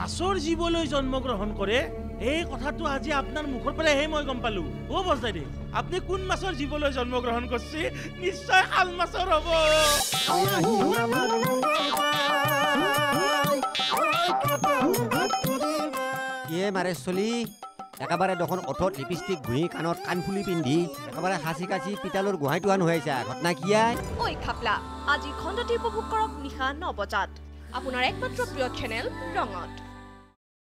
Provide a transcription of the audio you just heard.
মাছৰ জীৱলৈ জন্মগ্ৰহণ কৰে এই কথাটো আজি আপোনাৰ মুখৰ পৰাহে মই গম পালো ও বস্তাইদে আপুনি কোন মাছৰ জীৱলৈ জন্মগ্ৰহণ কৰিছে নিশ্চয় শাল মাছৰ হ'ব ইয়ে মাৰে চলি একেবাৰে দেখোন অঠত লিপষ্টিক ঘুহি কাণত কাণফুলি পিন্ধি একেবাৰে হাসি কাছি পিতালৰ গুহাইটো আন হৈছে ঘটনা কি আই ঐ খাপলা আজি খণ্ডটি উপভোগ কৰক নিশা 9 বজাত আপোনাৰ একমাত্ৰ প্ৰিয় চেনেল ৰঙত